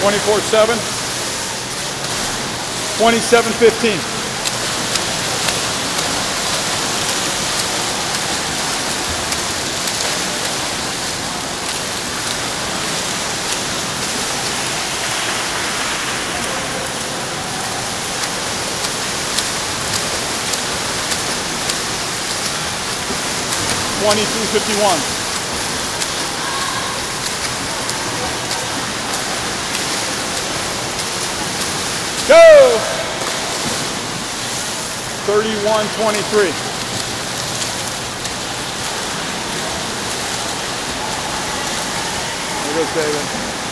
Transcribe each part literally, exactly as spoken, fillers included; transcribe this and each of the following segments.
twenty-four seven, twenty-seven fifteen. twenty-two fifty-one. Go! thirty-one twenty-three. There goes David.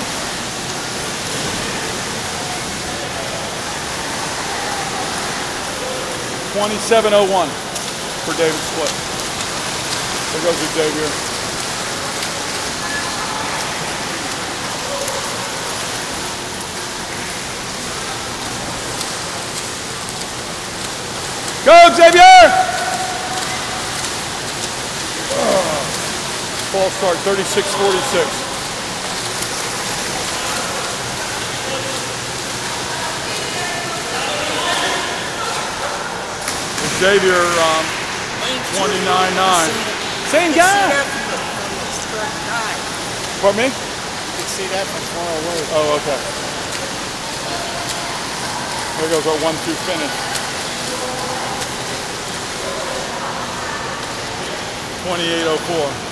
twenty-seven oh one for David split. There goes Xavier. Go, Xavier! Oh. False start, thirty-six forty-six. Xavier, um, twenty-nine nine. Same guy. Pardon me? You can see that from far away. Oh, okay. There goes our one two finish. twenty-eight oh four.